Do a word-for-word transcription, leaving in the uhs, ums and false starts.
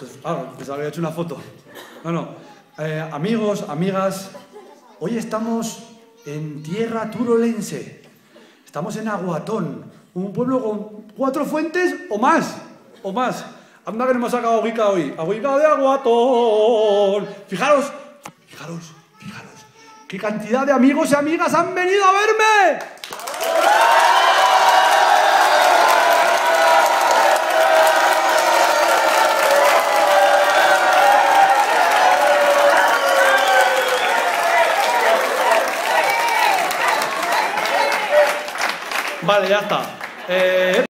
Ah, pensaba que había hecho una foto. No, no. Eh, amigos, amigas, hoy estamos en tierra turolense. Estamos en Aguatón, un pueblo con cuatro fuentes o más. O más. Anda que nos hemos sacado agüica hoy. Agüica de Aguatón. Fijaros, fijaros, fijaros. ¿Qué cantidad de amigos y amigas han venido a verme? Vale, ya está. Eh...